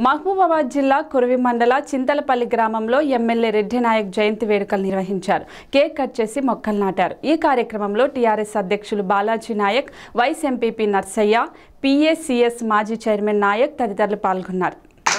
మహబూబాబాద్ జిల్లా కురువి మండల చింతలపల్లి గ్రామంలో ఎమ్మెల్యే రెడ్డి నాయక్ జయంతి వేడుకలు నిర్వహించారు. కేక్ కట్ చేసి మొక్కలు నాటారు. ఈ కార్యక్రమంలో టీఆర్ఎస్ అధ్యక్షులు Balaji Nayak, vice MPP Narsaiah, PACS మాజీ చైర్మన్ నాయక్ తదితరులు పాల్గొన్నారు.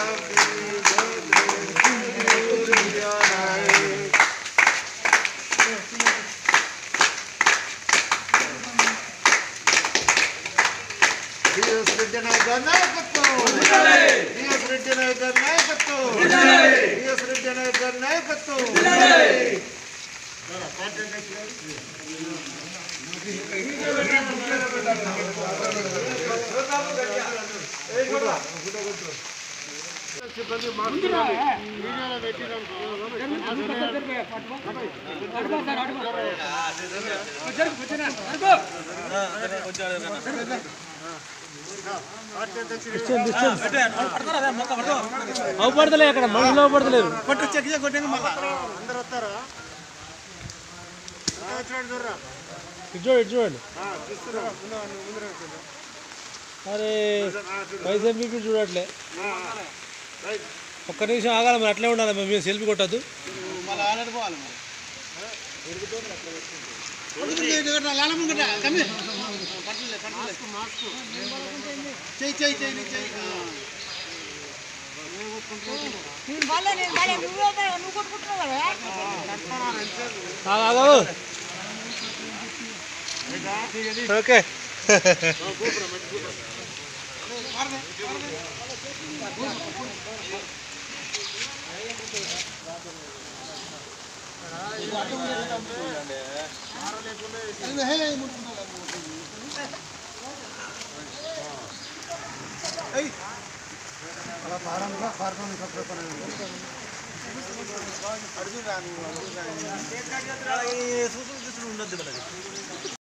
అవపడతలే అక్కడ మనుషులు అవపడతలేరు. చూడండి అరే వైస్ ఎంపీ చూడట్లే. ఒక్క నిమిషం ఆగాలి, మరి అట్లే ఉండాలి. మేము సెల్ఫీ కొట్టద్దు. ఓకే ఉండద్దు.